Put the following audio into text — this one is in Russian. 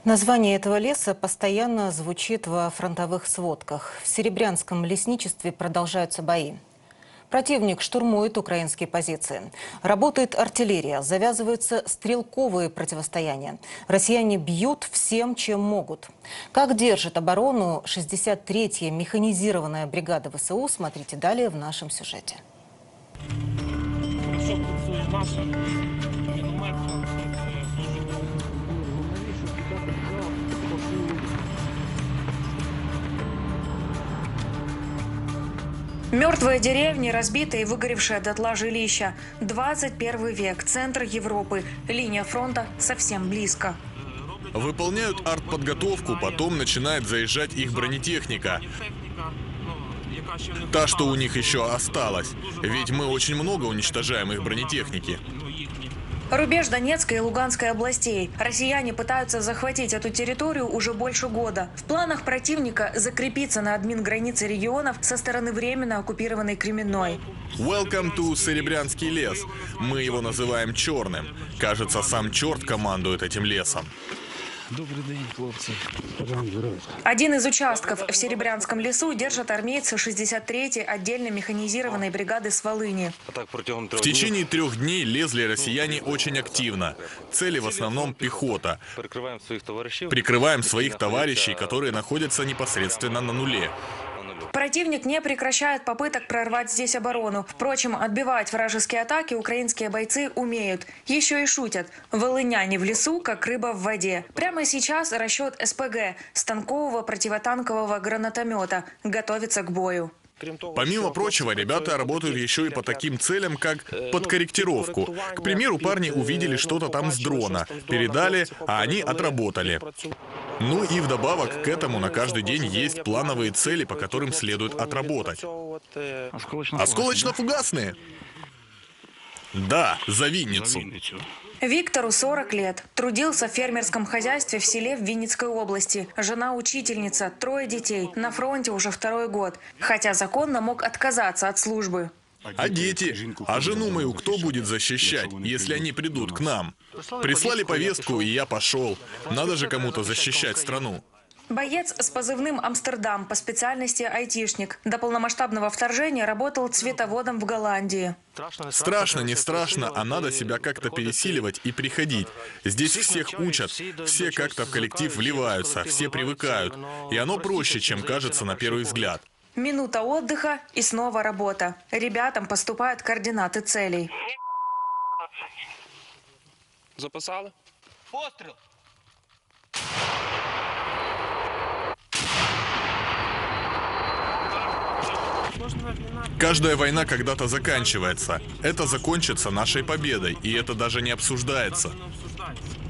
Название этого леса постоянно звучит во фронтовых сводках. В Серебрянском лесничестве продолжаются бои. Противник штурмует украинские позиции. Работает артиллерия, завязываются стрелковые противостояния. Россияне бьют всем, чем могут. Как держит оборону 63-я механизированная бригада ВСУ, смотрите далее в нашем сюжете. Мертвые деревни, разбитые и выгоревшие дотла жилища. 21 век, центр Европы. Линия фронта совсем близко. Выполняют артподготовку, потом начинает заезжать их бронетехника. Та, что у них еще осталась. Ведь мы очень много уничтожаем их бронетехники. Рубеж Донецкой и Луганской областей. Россияне пытаются захватить эту территорию уже больше года. В планах противника закрепиться на админгранице регионов со стороны временно оккупированной Кременной. Welcome to Серебрянский лес. Мы его называем черным. Кажется, сам черт командует этим лесом. Добрый день, хлопцы. Один из участков в Серебрянском лесу держат армейцы 63-й отдельно механизированной бригады с Волыни. В течение 3 дней лезли россияне очень активно. Цели в основном пехота. Прикрываем своих товарищей, которые находятся непосредственно на нуле. Противник не прекращает попыток прорвать здесь оборону. Впрочем, отбивать вражеские атаки украинские бойцы умеют. Еще и шутят. Волыняне в лесу, как рыба в воде. Прямо сейчас расчет СПГ – станкового противотанкового гранатомета. Готовится к бою. Помимо прочего, ребята работают еще и по таким целям, как подкорректировку. К примеру, парни увидели что-то там с дрона, передали, а они отработали. Ну и вдобавок к этому на каждый день есть плановые цели, по которым следует отработать. Осколочно-фугасные? Да, за Винницу. Виктору 40 лет. Трудился в фермерском хозяйстве в селе в Винницкой области. Жена учительница, 3 детей. На фронте уже 2-й год. Хотя законно мог отказаться от службы. А дети? А жену мою кто будет защищать, если они придут к нам? Прислали повестку, и я пошел. Надо же кому-то защищать страну. Боец с позывным «Амстердам» по специальности айтишник. До полномасштабного вторжения работал цветоводом в Голландии. Страшно, не страшно, а надо себя как-то пересиливать и приходить. Здесь всех учат, все как-то в коллектив вливаются, все привыкают. И оно проще, чем кажется на первый взгляд. Минута отдыха и снова работа. Ребятам поступают координаты целей. Записали? Постріл! Каждая война когда-то заканчивается. Это закончится нашей победой, и это даже не обсуждается.